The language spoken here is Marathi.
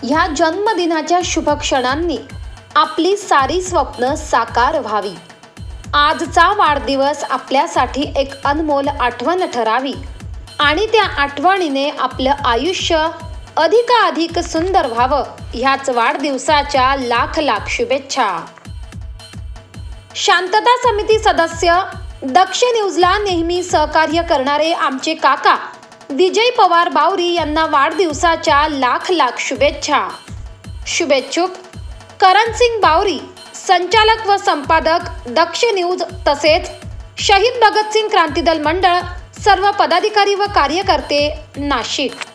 ह्या जन्मदिनाच्या शुभ क्षणांनी आपली सारी स्वप्न साकार व्हावी। आजचा वाढदिवस आपल्यासाठी एक अनमोल आठवण ठरावी आणि त्या आठवणीने आपलं आयुष्य अधिकाधिक सुंदर व्हावं। ह्याच वाढदिवसाच्या लाख लाख शुभेच्छा। शांतता समिती सदस्य, दक्ष न्यूजला नेहमी सहकार्य करणारे आमचे काका विजय पवार बावरी यांना वाढदिवसाच्या लाख लाख शुभेच्छा। शुभेच्छुक करणसिंग बावरी, संचालक व संपादक, दक्ष न्यूज, तसेच शहीद भगतसिंग क्रांती दल मंडळ, सर्व पदाधिकारी व कार्यकर्ते, नाशिक।